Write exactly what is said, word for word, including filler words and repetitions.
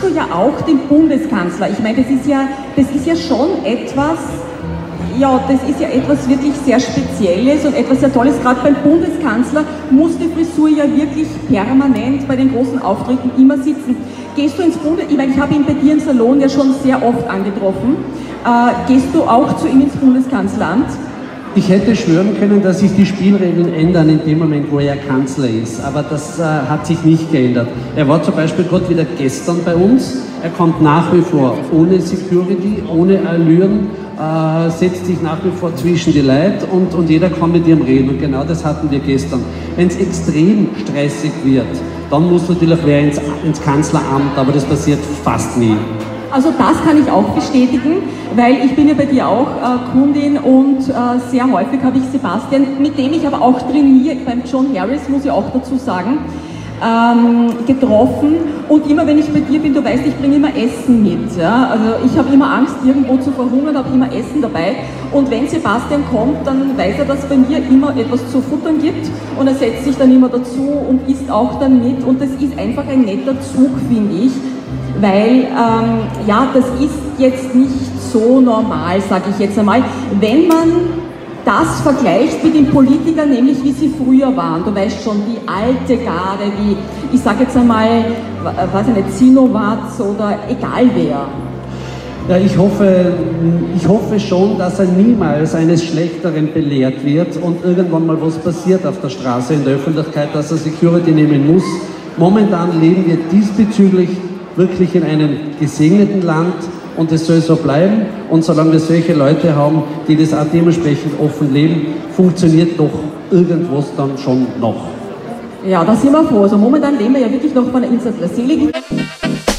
du ja auch den Bundeskanzler. Ich meine, das ist ja, das ist ja schon etwas, ja, das ist ja etwas wirklich sehr Spezielles und etwas sehr Tolles. Gerade beim Bundeskanzler muss die Frisur ja wirklich permanent bei den großen Auftritten immer sitzen. Gehst du ins Bundes... Ich meine, ich habe ihn bei dir im Salon ja schon sehr oft angetroffen. Äh, gehst du auch zu ihm ins Bundeskanzleramt? Ich hätte schwören können, dass sich die Spielregeln ändern in dem Moment, wo er Kanzler ist. Aber das äh, hat sich nicht geändert. Er war zum Beispiel gerade wieder gestern bei uns. Er kommt nach wie vor ohne Security, ohne Allüren, äh, setzt sich nach wie vor zwischen die Leute und, und jeder kann mit ihm reden. Und genau das hatten wir gestern. Wenn es extrem stressig wird, dann muss natürlich wer ins, ins Kanzleramt, aber das passiert fast nie. Also das kann ich auch bestätigen, weil ich bin ja bei dir auch äh, Kundin und äh, sehr häufig habe ich Sebastian, mit dem ich aber auch trainiere, beim John Harris, muss ich auch dazu sagen, ähm, getroffen, und immer wenn ich bei dir bin, du weißt, ich bringe immer Essen mit. Ja? Also ich habe immer Angst, irgendwo zu verhungern, habe immer Essen dabei, und wenn Sebastian kommt, dann weiß er, dass es bei mir immer etwas zu futtern gibt, und er setzt sich dann immer dazu und isst auch dann mit, und das ist einfach ein netter Zug, finde ich. Weil, ähm, ja, das ist jetzt nicht so normal, sage ich jetzt einmal, wenn man das vergleicht mit den Politikern, nämlich wie sie früher waren. Du weißt schon, die alte Garde, wie, ich sage jetzt einmal, weiß ich nicht, Sinowatz oder egal wer. Ja, ich hoffe, ich hoffe schon, dass er niemals eines Schlechteren belehrt wird und irgendwann mal was passiert auf der Straße in der Öffentlichkeit, dass er Security nehmen muss. Momentan leben wir diesbezüglich wirklich in einem gesegneten Land, und es soll so bleiben, und solange wir solche Leute haben, die das auch dementsprechend offen leben, funktioniert doch irgendwas dann schon noch. Ja, da sind wir froh. Also momentan leben wir ja wirklich noch von der Insel der Seligen.